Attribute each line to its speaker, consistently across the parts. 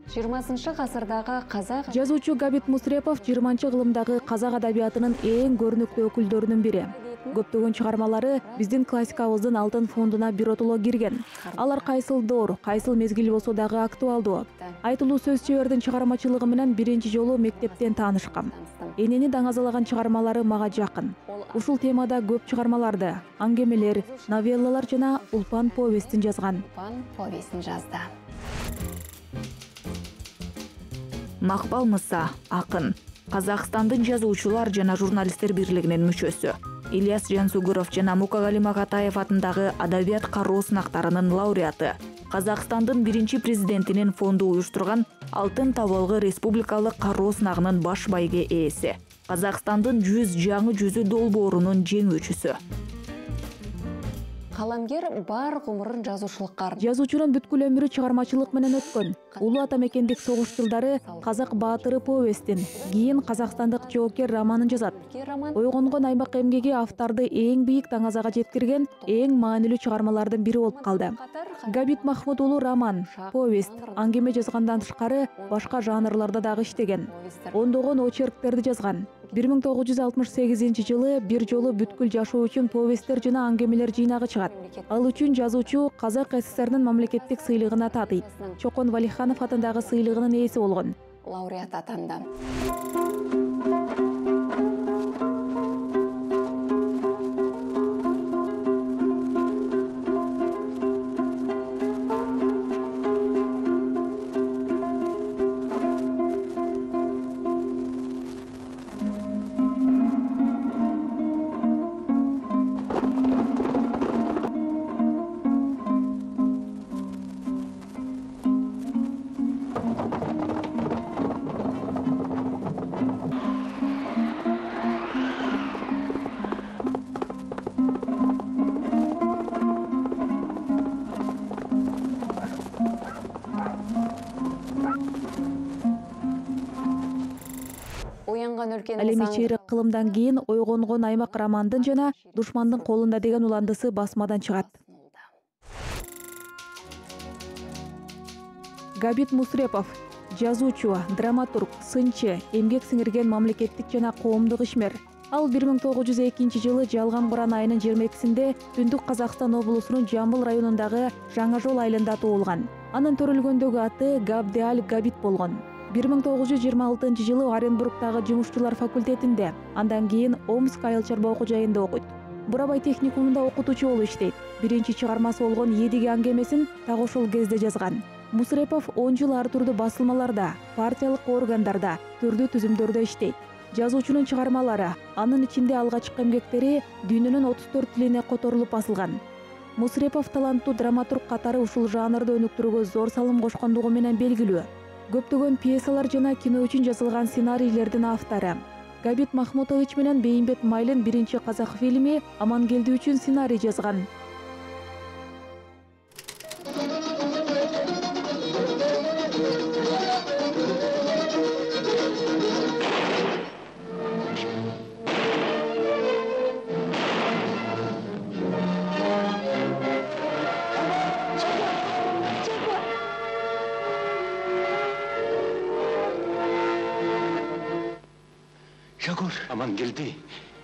Speaker 1: 20-ғасырдағы қазақ
Speaker 2: жазуучу Габит Мусрепов 20-кылымдагы казак адабиятынын эң көрүнүктүү өкүлдөрүнүн бири. Көптөгөн чыгармалары биздин классикабыздын алтын фондуна биротоло кирген. Алар кайсыл доор, кайсыл мезгил болсо дагы актуалдуу. Айтылуу сөз чебердин чыгармачылыгы менен биринчи жолу мектептен таанышкам. Энени даңазалаган чыгармалары мага жакын. Ушул темада көп чыгармаларды, аңгемелер, новеллалар жана Улпан повестин жазган.
Speaker 1: Улпан повестин жазды.
Speaker 3: Макбал Мыса, акын. Казакстандын жазуучулар жана журналисттер бирлигинин мүчөсү. Ильяс Жансугуров жана Мукагали Магатаев атындагы адабият кароо сынактарынын лауреаты. Казакстандын биринчи президентинин фонду уюштурган Алтын табалгы республикалык кароо сынагынын баш байге ээси. Казакстандын 100 жаңы жүзү долбоорунун жеңүүчүсү.
Speaker 1: Каламгер бар гумурун жазуучулукка арнады.
Speaker 2: Жазуучунун бүткүл өмүрү чыгармачылык менен өткөн. Улуу ата мекендик согуш жылдары Казак баатыры повестин, кийин Казакстандык жоокер романын жазат. Ойгонгон аймак эмгеги авторду эң бийик даңазага жеткирген эң маанилүү чыгармалардын бири болуп калды. Габит Махмут уулу роман, повест, аңгеме жазгандан тышкары башка жанрларда дагы иштеген. Ондогон очерктерди жазган. 1968 жылы бир жолу бүткүл жашоо үчүн повесттер жана аңгемелер жыйнагы чыгат. Ал үчүн жазуучу Казак СССРнын мамлекеттик сыйлыгына татыйт. Чокон Валиханов атындагы сыйлыгынын ээси болгон.
Speaker 1: Лауреат атанды.
Speaker 2: Ал эми чейрек кылымдан кийин ойгонгон аймак романдын жана Душмандын колунда деген уландысы басмадан чыгат. Габит Мусрепов жазуучу, драматург, сынчы, эмгек сиңирген мамлекеттик жана коомдук ишмер. Ал 1902 жылы Жалган Куран айынын 22-синде Түндүк Казакстан облусунун Жамбыл районундагы Жаңа Жол айылында туулган. Анын төрөлгөндөгү аты Габдиаль Габит болгон. 1926 жылы Оренбургтагы жумушчулар факультетинде, андан кийин Омск айыл чарба окуу жайында окуйт. Бурабай техникумунда окутуучу болуп иштейт. Биринчи чыгармасы болгон Едиги аңгемесин так ошол кезде жазган. Мусрепов 10 жыл ар түрдүү басылмаларда, партиялык органдарда, түрдүү түзүмдөрдө иштейт. Жазуучунун чыгармалары, анын ичинде алгачкы эмгектери дүйнөнүн 34 тилине которулуп басылган. Мусрепов таланттуу драматург катары ушул жанрды өнүктүрүүгө зор салым кошкондугу менен белгилүү. Көптөгөн пьесалар жана кино үчүн жазылган сценарийлердин автору. Габит Махмутович менен Бейимбет Майлин биринчи казак фильми Амангелди үчүн сценарий жазган.
Speaker 4: Амангелди.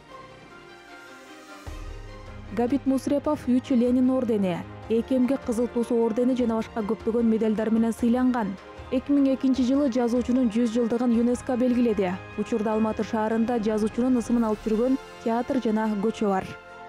Speaker 2: Габит Мусрепов 3 Ленин ордени, Экемге Кызыл Туусу ордени жана башка көптөгөн медалдар менен сыйланган. 2002 жылы жазуучунун 100 жылдыгын ЮНЕСКО белгиледи. Учурда Алматы шаарында жазуучунун ысымын алып жүргөн театр жана көчө бар.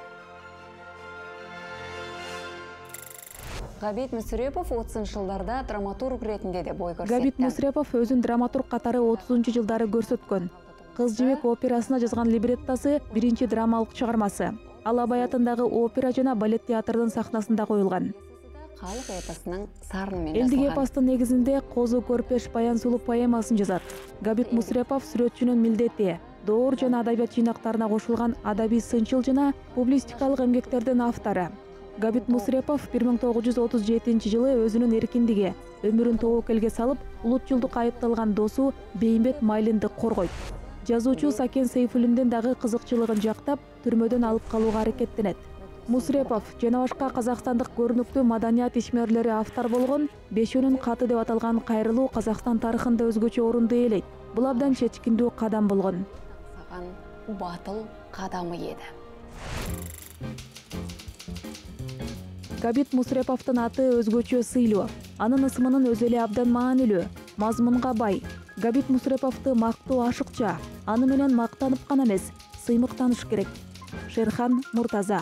Speaker 1: Габит Мусрепов 30-жылдарда драматург ретинде де бой көрсөттү.
Speaker 2: Габит Мусрепов өзүн драматург катары 30-жылдары көрсөткөн. Кыз жибек операсына жазган либреттосы биринчи драмалык чыгармасы. Ал Абай атындагы опера жана балет театрдын сахнасында коюлган.
Speaker 1: Калык эпосунун сарыны менен
Speaker 2: Элдик эпостун негизинде Козу Көрпеш Баян Сулуу поэмасын жазат. Габит Мусрепов сүрөтчүнүн милдети, доор жана адабият жыйнактарына кошулган адабий сынчыл жана публистикалык эмгектердин автору. Габит Мусрепов 1937 жылы өзүнүн эркиндиги, өмүрүн тобокелге салып, улутчулдукка айыпталган досу Бейимбет Майлинди коргойт. Жазуучу Сакен Сейфуллиндин дагы кызыкчылыгын жактап, түрмөдөн алып калууга аракеттенет. Мусрепов жана башка казакстандык көрүнүктүү маданият ишмерлери автор болгон Бешөөнүн каты деп аталган кайрылуу Казакстан тарыхында өзгөчө орунду ээлейт. Бул абдан чечкиндүү кадам болгон.
Speaker 1: Саған батыл қадамы еді.
Speaker 2: Габит Мусреповдун аты өзгөчө сыйлуу. Анын ысымынын өзү эле абдан маанилүү, мазмунга бай. Габит Мусреповду мактоо ашыкча, аны менен мактанып гана эмес, сыймыктаныш керек. Шерхан Муртаза.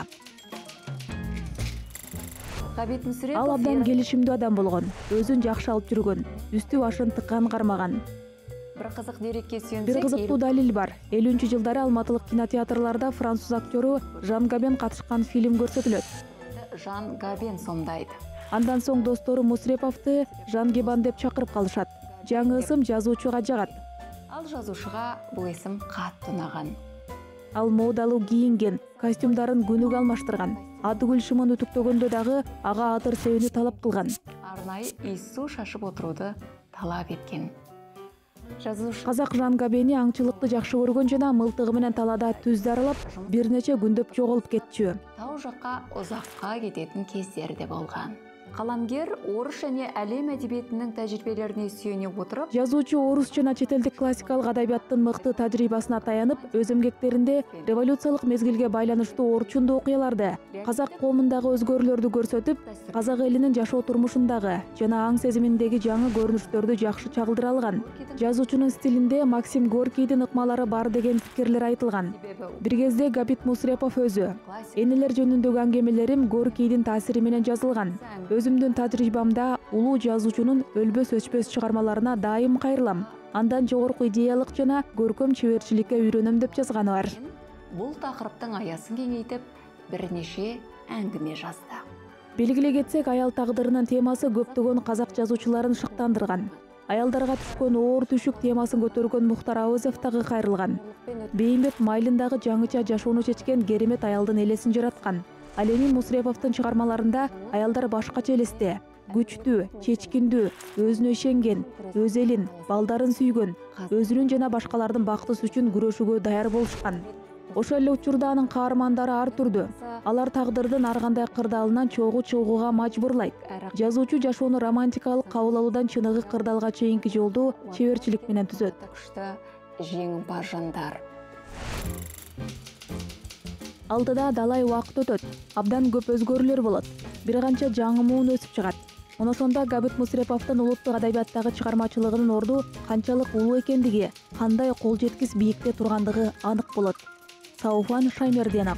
Speaker 1: Габит Мусрепов
Speaker 2: Ал абдан келишимдүү адам болгон, өзүн жакшы алып жүргөн, үстү башын тыккан кармаган.
Speaker 1: бір қызық дерекке сүйенсек,
Speaker 2: Бир кызыктуу далил бар. 50-жылдары алматылык кинотеатрларда француз актеру Жан Габен катышкан фильм көрсөтүлөт.
Speaker 1: Жан Габен сомдайды.
Speaker 2: Андан соң достору Мусреповду Жан Гебан деп чакырып калышат. Жаңы ысым жазуучуга жагат.
Speaker 1: Ал жазушыға бұл есім қатты ұнаған.
Speaker 2: Ал модалуу кийинген, костюмдарын күнүгө алмаштырган. Атыгүл шымын үтүктөгөндө дагы ага атыр себени талап кылган.
Speaker 1: Арнайы иіссу шашып отыруды талап еткен. Жазушы
Speaker 2: Казак Жан Габени аңчылыкты жакшы көргөн жана мылтыгы менен талаада түз дарылап, бир нече күндөп жоголуп кетчү.
Speaker 1: тау жаққа ұзаққа кететін кездері де болған. Қаламгер орыс және әлем әдебиетінің тәжірибелеріне сүйене отырып,
Speaker 2: Жазуучу орус жана чет элдик классикалык адабияттын мыкты тажрыйбасына таянып, өз эмгектеринде революциялык мезгилге байланыштуу орчундуу окуяларды, казак коомундагы өзгөрүүлөрдү көрсөтүп, казак элинин жашоо турмушундагы жана аң сезиминдеги жаңы көрүнүштөрдү жакшы чагылдыра алган. Жазуучунун стилинде Максим Горкийдин ыкмалары бар деген пикирлер айтылган. Бир кезде Габит Мусрепов өзү: "Энелер жөнүндөгү аңгемелерим Горкийдин таасири менен жазылган. Өзүмдүн тажрыйбамда улуу жазуучунун өлбөс өчпөс чыгармаларына дайым кайрылам. Андан жогорку идеялык жана көркөм чеберчиликке үйрөнөм" деп жазганы бар.
Speaker 1: бұл тақырыптың аясын кеңейтіп, бірнеше әңгіме жазды.
Speaker 2: Белгилей кетсек, аял тагдырынын темасы көптөгөн казак жазуучуларын шыктандырган. Аялдарга түшкөн оор түшүк темасын көтөргөн Мухтар Ауызов дагы кайрылган. Бейимбет майылындагы жаңыча жашоону чечкен керемет аялдын элесин жараткан. Ал эми Мусреповдун чыгармаларында аялдар башкача элесте, күчтүү, чечкиндүү, өзүнө ишенген, өз элин, балдарын сүйгөн, өзүнүн жана башкалардын бактысы үчүн күрөшүүгө даяр болушкан. Ошол эле учурда анын каармандары ар түрдүү. Алар тагдырдын ар кандай кырдаалынан чогуу чыгууга мажбурлайт. Жазуучу жашоону романтикалык кабыл алуудан чыныгы кырдаалга чейинки жолду чеберчилик менен түзөт.
Speaker 1: Күшті жеңімпаз жандар.
Speaker 2: Алдыда далай убакыт өтөт, абдан көп өзгөрүүлөр болот. Бир канча жаңы муун өсүп чыгат. Мына ошондо Габит Мусреповдун улуттук адабияттагы чыгармачылыгынын орду канчалык улуу экендиги, кандай кол жеткис бийикте тургандыгы анык болот. Сауфан Шаймерденов.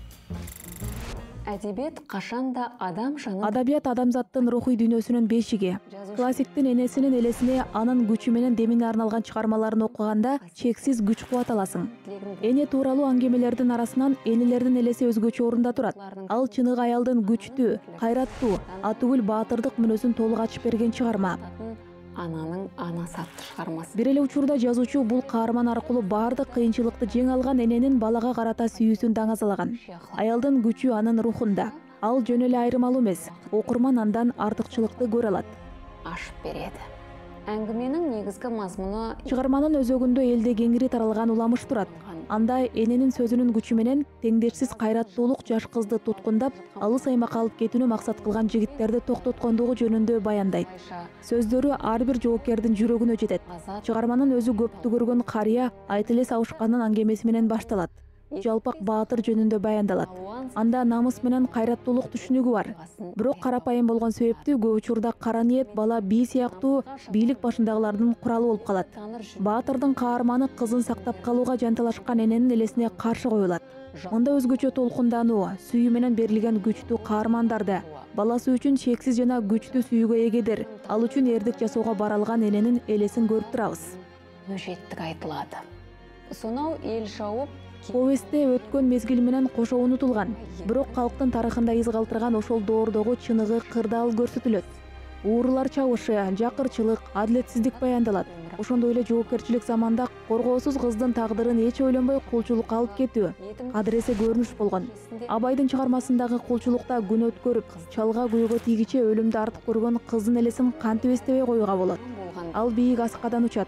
Speaker 1: Әдебиет қашанда адам жанын
Speaker 2: Адабият адамзаттын рухий дүйнөсүнүн бешиги. Классиктин энесинин элесине анын күчү менен демине арналган чыгармаларын окуганда чексиз күч кубат аласың. Эне тууралуу аңгемелердин арасынан энелердин элеси өзгөчө орунда турат. Ал чыныгы аялдын күчтүү, кайраттуу, атүгүл баатырдык мүнөзүн толук ачып берген чыгарма.
Speaker 1: ананың анасы атты шығармасы.
Speaker 2: Бир эле учурда жазуучу бул каарман аркылуу баардык кыйынчылыкты жеңе алган эненин балага карата сүйүүсүн даңазалаган. Аялдын күчү анын рухунда. Ал жөн эле айырмалуу эмес, окурман андан артыкчылыкты көрө алат.
Speaker 1: Ашып береді. Әңгіменің негізгі мазмұны
Speaker 2: Чыгарманын өзөгүндө элде кеңири таралган уламыш турат. Анда эненин сөзүнүн күчү менен теңдешсиз кайраттуулук жаш кызды туткундап, алыс аймакка алып кетүүнү максат кылган жигиттерди токтоткондугу жөнүндө баяндайт. Сөздөрү ар бир жоокердин жүрөгүнө жетет. Чыгарманын өзү көптү көргөн карыя айт эле сабышкандын аңгемеси менен башталат. Жалпак баатыр жөнүндө баяндалат. Анда намыс менен кайраттуулук түшүнүгү бар. Бирок карапайым болгон себептүү көп учурда кара ниет бала бий сыяктуу бийлик башындагылардын куралы болуп калат. Баатырдын каарманы кызын сактап калууга жанталашкан эненин элесине каршы коюлат. Мында өзгөчө толкундануу, сүйүү менен берилген күчтүү каармандарды, баласы үчүн чексиз жана күчтүү сүйүүгө эгедир, ал үчүн эрдик жасоого баралган эненин элесин көрүп турабыз.
Speaker 1: өжеттік айтылады. Сонау ел шауып
Speaker 2: Повестте өткөн мезгил менен кошо унутулган, бирок калктын тарыхында из калтырган ошол доордогу чыныгы кырдаал көрсөтүлөт. Уурулар чабышы, жакырчылык, адилетсиздик баяндалат. Ошондой эле жоопкерчилик заманда коргоосуз кыздын тагдырын эч ойлонбой кулчулукка алып кетүү, кадыресе көрүнүш болгон. Абайдын чыгармасындагы кулчулукта күн өткөрүп, чалга күйгө тийгиче өлүмдү артык көргөн кыздын элесин кантип эстебей коюуга болот. Ал бийик аскадан учат.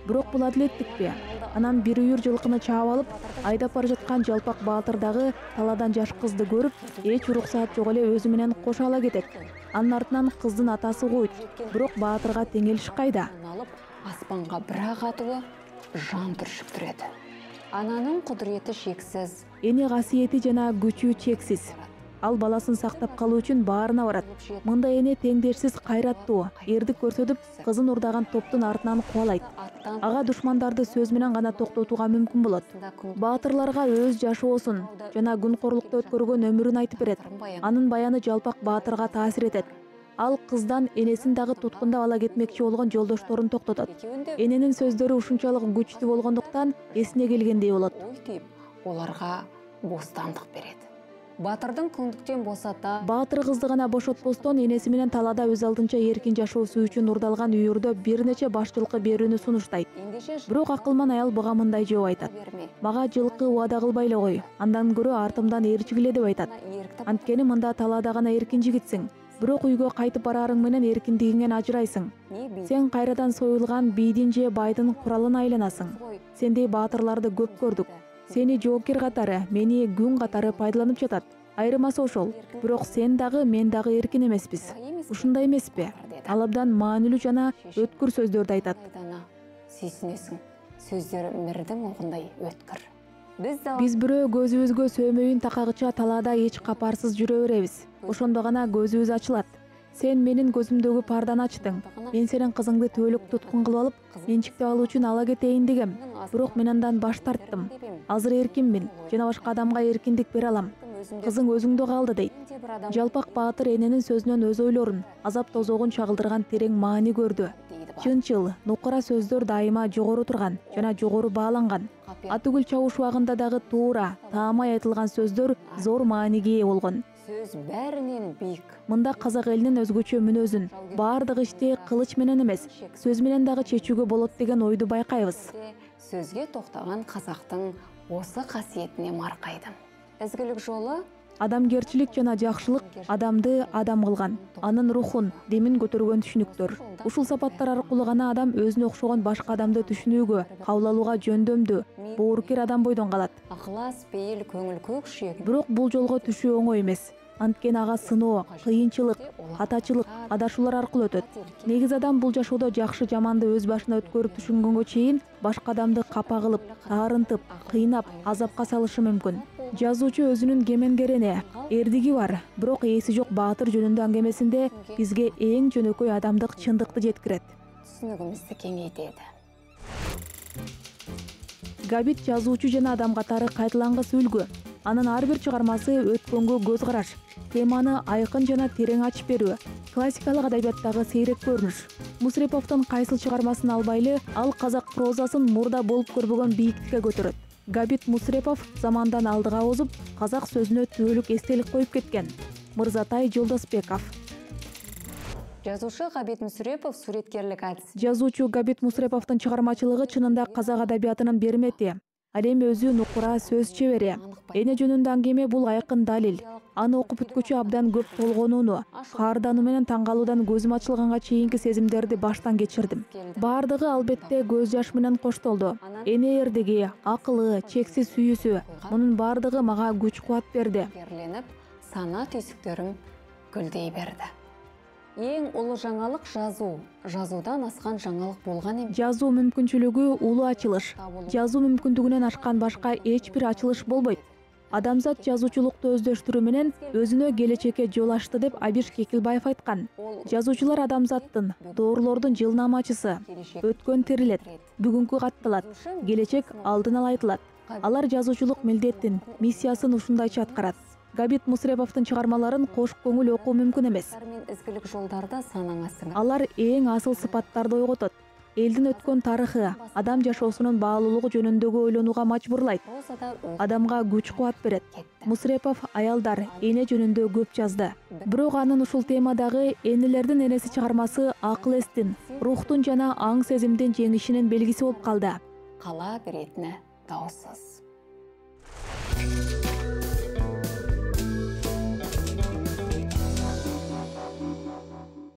Speaker 2: Бирок бул адилеттикпи? Анан бир үйүр жылкыны чаап алып, айдап бара жаткан жалпак баатыр дагы талаадан жаш кызды көрүп, эч уруксаат жок эле өзү менен кошо ала кетет. Анын артынан кыздын атасы койт. Бирок баатырга теңелиш кайда?
Speaker 1: Алып, аспанга бирак атуу жан түршүктүрөт. Ананын кудурети шексиз.
Speaker 2: Эне касиети жана күчү чексиз. Ал баласын сактап калуу үчүн баарына барат. Мындай эне теңдешсиз кайраттуу, эрдик көрсөтүп, кызын урдаган топтун артынан кубалайт. Ага душмандарды сөз менен гана токтотууга мүмкүн болот. Баатырларга өз жашоосун жана күнкорлукта өткөргөн өмүрүн айтып берет. Анын баяны жалпак баатырга таасир этет. Ал кыздан энесин дагы туткундап ала кетмекчи болгон жолдошторун токтотот. Эненин сөздөрү ушунчалык күчтүү болгондуктан эсине келгендей болот.
Speaker 1: Оларга бостандык берет. Батырдын күңдүктөн босата.
Speaker 2: Баатыр кызды гана бошотпостон энеси менен талаада өз алдынча эркин жашоосу үчүн урдалган үйүрдө бир нече баш жылкы берүүнү сунуштайт. Бирок акылман аял буга мындай жооп айтат. Мага жылкы убада кылбай эле кой, андан көрө артымдан ээрчигиле деп айтат. Анткени мында талаада гана эркин жигитсиң. Бирок үйгө кайтып барарың менен эркиндигиңен ажырайсың. Сен кайрадан союлган бийдин же байдын куралына айланасың. Сендей баатырларды көп көрдүк. Сени жоокер катары, мени күн катары пайдаланып жатат. Айырмасы ошол. Бирок сен дагы, мен дагы эркин эмеспиз. Ушундай эмеспи? Ал абдан маанилүү жана өткүр сөздөрдү айтат.
Speaker 1: Сүйсүнөсүң. Сөздөр мирдин огундай өткүр.
Speaker 2: Биз бирөө көзүбүзгө сөөмөйүн такагыча талаада эч капарсыз жүрө беребиз. Ошондо гана көзүбүз ачылат. Сен менин көзүмдөгү парданы ачтың. Мен сенин кызыңды төөлүк туткун кылып алып, менчиктеп алуу үчүн ала кетейин дегем. Бирок мен андан баш тарттым. Азыр эркинмин жана башка адамга эркиндик бере алам. Кызың өзүңдө калды дейт. Жалпак баатыр эненин сөзүнөн өз ойлорун, азап тозогун чагылдырган терең маани көрдү. Чынчыл, нукура сөздөр дайыма жогору турган жана жогору бааланган. Атүгүл чабыш убагында дагы туура, таамай айтылган сөздөр зор мааниге ээ болгон.
Speaker 1: Сөз бәрінен бийик.
Speaker 2: Мында казак элинин өзгөчө мүнөзүн баардык ишти кылыч менен эмес, сөз менен дагы чечүүгө болот деген ойду байкайбыз.
Speaker 1: Сөзгө токтогон казактын осы касиетине маркайдым. Изгилик жолу
Speaker 2: Адамгерчилик жана жакшылык адамды адам кылган, анын рухун, демин көтөргөн түшүнүктөр. Ушул сапаттар аркылуу гана адам өзүнө окшогон башка адамды түшүнүүгө, кабыл алууга жөндөмдүү, боорукер адам бойдон калат.
Speaker 1: Акылас, пейил, көңүл көк шүйек.
Speaker 2: Бирок бул жолго түшүү оңой эмес. Анткени ага сыноо, кыйынчылык, катачылык, адашуулар аркылуу өтөт. Негизи адам бул жашоодо жакшы жаманды өз башына өткөрүп түшүнгөнгө чейин башка адамды капа кылып, таарынтып, кыйнап, азапка салышы мүмкүн. Жазуучу өзүнүн кеменгерене, эрдиги бар, бирок ээси жок баатыр жөнүндө аңгемесинде бизге эң жөнөкөй адамдык чындыкты жеткирет.
Speaker 1: Түсүнүгүмүздү кеңейтет.
Speaker 2: Габит жазуучу жана адам катары кайталангыс үлгү. Анын ар бир чыгармасы өткөнгө көз караш, теманы айкын жана терең ачып берүү, классикалык адабияттагы сейрек көрүнүш. Мусреповдун кайсыл чыгармасын албайлы, ал казак прозасын мурда болуп көрбөгөн бийиктикке көтөрөт. Габит Мусрепов замандан алдыга озуп, казак сөзүнө түбөлүк эстелик коюп кеткен. Мырзатай Жолдосбеков.
Speaker 1: Жазуучу Габит Мусрепов суреткерлик адис.
Speaker 2: Жазуучу Габит Мусреповдун чыгармачылыгы чынында казак адабиятынын бермети. Ал эми өзү нукура сөз чебери. Эне жөнүндө аңгеме бул айкын далил. Аны окуп бүткүчө абдан көп толгонууну, каардануу менен таң калуудан көзүм ачылганга чейинки сезимдерди баштан кечирдим. Баардыгы албетте көз жаш менен коштолду. Эне эрдиги, акылы, чексиз сүйүүсү, мунун баардыгы мага күч кубат берди.
Speaker 1: Берленип, сана түйсүктөрүм гүлдей берди. Эң улуу жаңалык жазуу. Жазуудан аскан жаңалык болгон эмес.
Speaker 2: Жазуу мүмкүнчүлүгү улуу ачылыш. Жазуу мүмкүндүгүнөн ашкан башка эч бир ачылыш болбойт. Адамзат жазуучулукту өздөштүрүү менен өзүнө келечекке жол ачты деп Абиш Кекилбаев айткан. Жазуучулар адамзаттын, доорлордун жылнамачысы. Өткөн терилет, бүгүнкү катталат, келечек алдын ала айтылат. Алар жазуучулук милдетин, миссиясын ушундайча аткарат. Габит Мусреповдун чыгармаларын кош көңүл окуу мүмкүн эмес.
Speaker 1: Изгилик жолдарда санаңа сиңип.
Speaker 2: Алар эң асыл сыпаттарды ойготот. Элдин өткөн тарыхы, адам жашоосунун баалуулугу жөнүндөгү ойлонууга мажбурлайт. Адамга күч кубат берет. Мусрепов аялдар, эне жөнүндө көп жазды. Бирок анын ушул темадагы энелердин энеси чыгармасы акыл эстин, рухтун жана аң сезимдин жеңишинин белгиси болуп калды.
Speaker 1: Кала беретине даусыз.